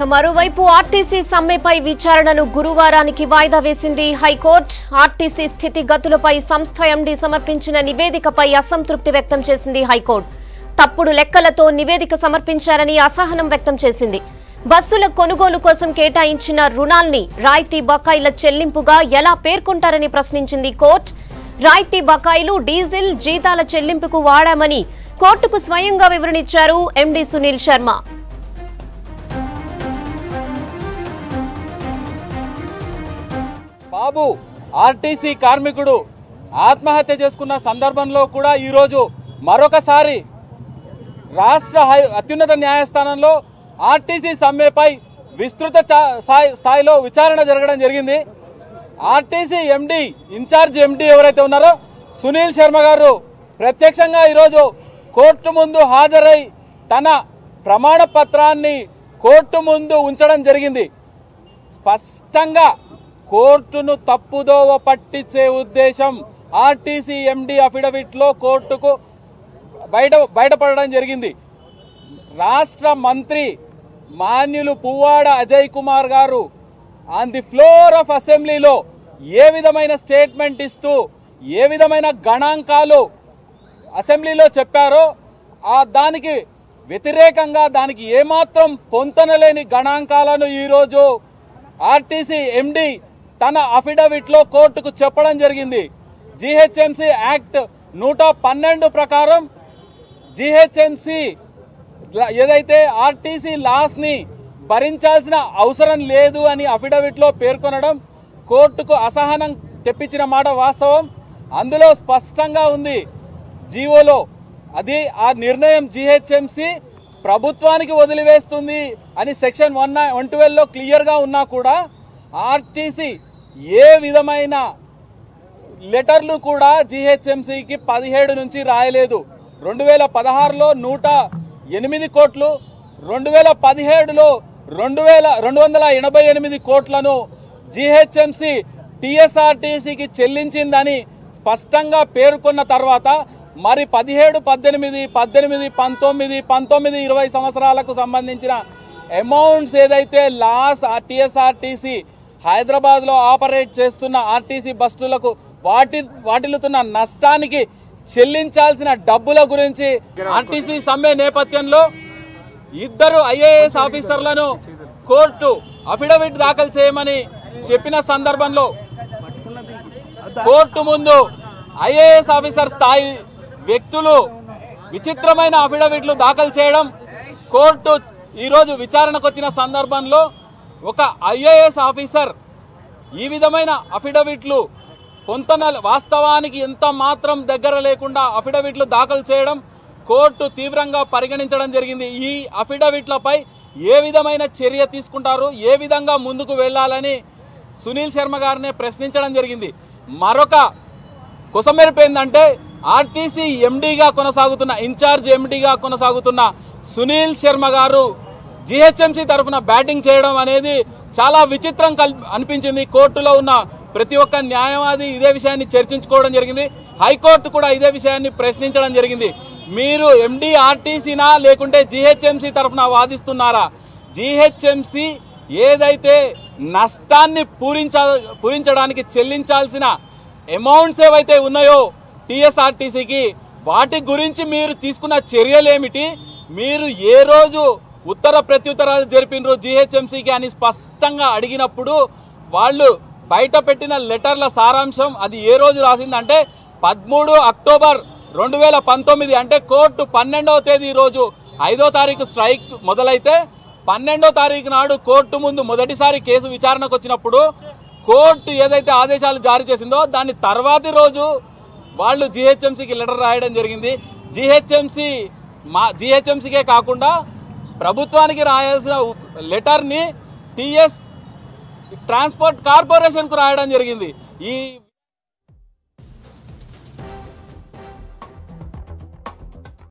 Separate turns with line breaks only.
మరోవైపు ఆర్టీసీ సమ్మెపై విచారణను గురువారానికి వాయిదా వేసింది హైకోర్టు. ఆర్టీసీ స్థితిగతులపై సంస్థ ఎండీ సమర్పించిన నివేదికపై అసంతృప్తి వ్యక్తం చేసింది హైకోర్టు. తప్పుడు లెక్కలతో నివేదిక సమర్పించారని అసహనం వ్యక్తం చేసింది. బస్సుల కొనుగోలు కోసం కేటాయించిన రుణాల్ని రాయితీ బకాయిల చెల్లింపుగా ఎలా పేర్కొంటారని ప్రశ్నించింది కోర్టు. రాయితీ బకాయిలు డీజిల్ జీతాల చెల్లింపుకు వాడామని కోర్టుకు స్వయంగా వివరణ ఇచ్చారు ఎండీ సునీల్ శర్మ.
బాబు ఆర్టీసీ కార్మికుడు ఆత్మహత్య చేసుకున్న సందర్భంలో కూడా ఈరోజు మరొకసారి రాష్ట్ర అత్యున్నత న్యాయస్థానంలో ఆర్టీసీ సమ్మెపై విస్తృత స్థాయిలో విచారణ జరగడం జరిగింది. ఆర్టీసీ ఎండీ ఇన్ఛార్జ్ ఎండీ ఎవరైతే ఉన్నారో సునీల్ శర్మ గారు ప్రత్యక్షంగా ఈరోజు కోర్టు ముందు హాజరై తన ప్రమాణ పత్రాన్ని కోర్టు ముందు ఉంచడం జరిగింది. స్పష్టంగా కోర్టును తప్పుదోవ పట్టించే ఉద్దేశం ఆర్టీసీ ఎండీ అఫిడవిట్లో కోర్టుకు బయటపడడం జరిగింది. రాష్ట్ర మంత్రి మాన్యులు పువ్వాడ అజయ్ కుమార్ గారు ఆన్ ది ఫ్లోర్ ఆఫ్ అసెంబ్లీలో ఏ విధమైన స్టేట్మెంట్ ఇస్తూ ఏ విధమైన గణాంకాలు అసెంబ్లీలో చెప్పారో దానికి వ్యతిరేకంగా దానికి ఏమాత్రం పొంతనలేని గణాంకాలను ఈరోజు ఆర్టీసీ ఎండీ తన అఫిడవిట్లో కోర్టుకు చెప్పడం జరిగింది. జీహెచ్ఎంసీ యాక్ట్ 112 ప్రకారం జీహెచ్ఎంసీ ఏదైతే ఆర్టీసీ లాస్ ని భరించాల్సిన అవసరం లేదు అని అఫిడవిట్లో పేర్కొనడం కోర్టుకు అసహనం తెప్పించిన మాట వాస్తవం. అందులో స్పష్టంగా ఉంది జీవోలో, అది ఆ నిర్ణయం జీహెచ్ఎంసీ ప్రభుత్వానికి వదిలివేస్తుంది అని సెక్షన్ 112లో క్లియర్గా ఉన్నా కూడా ఆర్టీసీ ఏ విధమైన లెటర్లు కూడా జీహెచ్ఎంసీకి 17 నుంచి రాయలేదు. 2016లో 108 కోట్లు, 2017లో 288 కోట్లను జీహెచ్ఎంసీ TSRTCకి చెల్లించిందని స్పష్టంగా పేర్కొన్న తర్వాత మరి 17, 18, 19, 20 సంవత్సరాలకు సంబంధించిన అమౌంట్స్ ఏదైతే లాస్ TSRTC హైదరాబాద్లో ఆపరేట్ చేస్తున్న ఆర్టీసీ బస్సులకు వాటిల్లుతున్న నష్టానికి చెల్లించాల్సిన డబ్బుల గురించి ఆర్టీసీ సమ్మె నేపథ్యంలో 2 IAS ఆఫీసర్లను కోర్టు అఫిడవిట్ దాఖలు చేయమని చెప్పిన సందర్భంలో కోర్టు ముందు IAS ఆఫీసర్ స్థాయి వ్యక్తులు విచిత్రమైన అఫిడవిట్లు దాఖలు చేయడం, కోర్టు ఈరోజు విచారణకు వచ్చిన సందర్భంలో ఒక IAS ఆఫీసర్ ఈ విధమైన అఫిడవిట్లు వాస్తవానికి ఎంత మాత్రం దగ్గర లేకుండా అఫిడవిట్లు దాఖలు చేయడం కోర్టు తీవ్రంగా పరిగణించడం జరిగింది. ఈ అఫిడవిట్లపై ఏ విధమైన చర్య తీసుకుంటారు, ఏ విధంగా ముందుకు వెళ్లాలని సునీల్ శర్మ గారిని ప్రశ్నించడం జరిగింది. మరొక కొసమెరుపు ఏంటంటే ఆర్టీసీ ఎండీగా కొనసాగుతున్న ఇన్ఛార్జ్ ఎండీగా కొనసాగుతున్న సునీల్ శర్మ గారు జీహెచ్ఎంసీ తరఫున బ్యాటింగ్ చేయడం అనేది చాలా విచిత్రం అనిపించింది. కోర్టులో ఉన్న ప్రతి ఒక్క న్యాయవాది ఇదే విషయాన్ని చర్చించుకోవడం జరిగింది. హైకోర్టు కూడా ఇదే విషయాన్ని ప్రశ్నించడం జరిగింది. మీరు ఎండీ ఆర్టీసీనా లేకుంటే జీహెచ్ఎంసీ తరఫున వాదిస్తున్నారా? జీహెచ్ఎంసీ ఏదైతే నష్టాన్ని పూరించడానికి చెల్లించాల్సిన అమౌంట్స్ ఏవైతే ఉన్నాయో TSRTCకి, వాటి గురించి మీరు తీసుకున్న చర్యలేమిటి? మీరు ఏ రోజు ఉత్తర ప్రత్యుత్తరాలు జరిపినరు జీహెచ్ఎంసీకి అని స్పష్టంగా అడిగినప్పుడు వాళ్ళు బయట పెట్టిన లెటర్ల సారాంశం అది ఏ రోజు రాసిందంటే 13 అక్టోబర్ 2019, అంటే కోర్టు 12వ తేదీ రోజు 5వ తారీఖు స్ట్రైక్ మొదలైతే 12వ తారీఖు నాడు కోర్టు ముందు మొదటిసారి కేసు విచారణకు వచ్చినప్పుడు కోర్టు ఏదైతే ఆదేశాలు జారీ చేసిందో దాని తర్వాతి రోజు వాళ్ళు జీహెచ్ఎంసీకి లెటర్ రాయడం జరిగింది. జీహెచ్ఎంసీకే కాకుండా ప్రభుత్వానికి రాయాల్సిన లెటర్ని TS ట్రాన్స్పోర్ట్ కార్పొరేషన్కు రాయడం జరిగింది. ఈ